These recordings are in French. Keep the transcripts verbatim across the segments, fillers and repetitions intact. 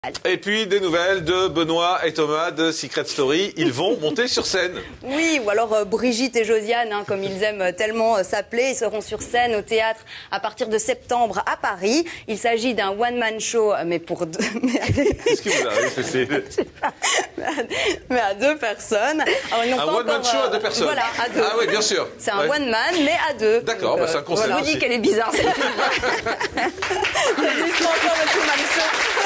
Et puis des nouvelles de Benoît et Thomas de Secret Story. Ils vont monter sur scène. Oui, ou alors euh, Brigitte et Josiane, hein, comme ils aiment tellement euh, s'appeler. Ils seront sur scène au théâtre à partir de septembre à Paris. Il s'agit d'un one-man show, mais pour deux... Qu'est-ce qui vous arrive, Cécile? Mais à deux personnes. Alors, ils un one-man show à deux personnes. Voilà, à deux. Ah oui, bien sûr. C'est un ouais. one-man, mais à deux. D'accord, bah, c'est un concept. Voilà. Je vous dis qu'elle est bizarre, cette fille. Ça existe encore, le one-man show.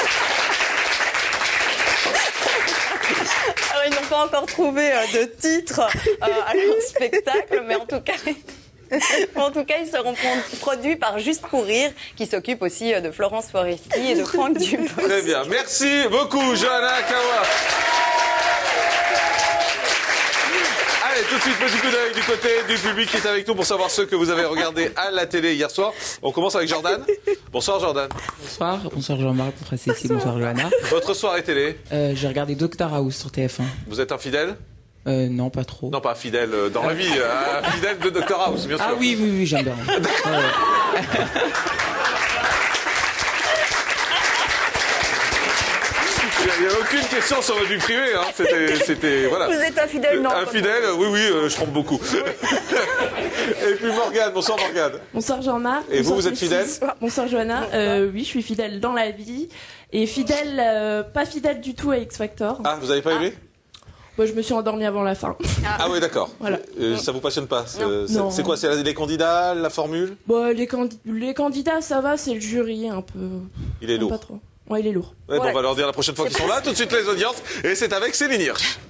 Alors, ils n'ont pas encore trouvé euh, de titre euh, à leur spectacle, mais en tout cas... En tout cas, ils seront produits par Juste pour Rire, qui s'occupe aussi de Florence Foresti et de Franck Dubosc. Très bien. Merci beaucoup, Johanna Kawa. Allez, tout de suite, petit coup d'œil du côté du public qui est avec nous pour savoir ce que vous avez regardé à la télé hier soir. On commence avec Jordan. Bonsoir, Jordan. Bonsoir, bonsoir Jean-Marc, bonsoir Cécile, bonsoir Johanna. Votre soirée télé? euh, J'ai regardé Doctor House sur T F un. Vous êtes infidèle? Euh, non, pas trop. Non, pas fidèle dans la vie, hein, fidèle de Doctor House, bien sûr. Ah oui, oui, oui, j'aime bien. Ouais. Il n'y a aucune question sur votre vie privée, hein. C'était, c'était, voilà. Vous êtes infidèle, non? Infidèle, oui, oui, euh, je trompe beaucoup. Et puis Morgane, bonsoir Morgane. Bonsoir Jean-Marc. Et vous, bonsoir vous êtes fidèle? Bonsoir Johanna. Euh, oui, je suis fidèle dans la vie. Et fidèle, euh, pas fidèle du tout à X Factor. Ah, vous n'avez pas aimé? Moi, je me suis endormie avant la fin. Ah, ah oui, d'accord. Voilà. Euh, ça vous passionne pas? C'est, Non. c'est quoi? C'est les candidats, la formule? Bon, les, candi les candidats, ça va, c'est le jury un peu. Il est lourd. Pas trop. Ouais, il est lourd. Ouais, Ouais. bon, on va leur dire la prochaine fois qu'ils sont là. Tout de suite les audiences. Et c'est avec Céline Hirsch.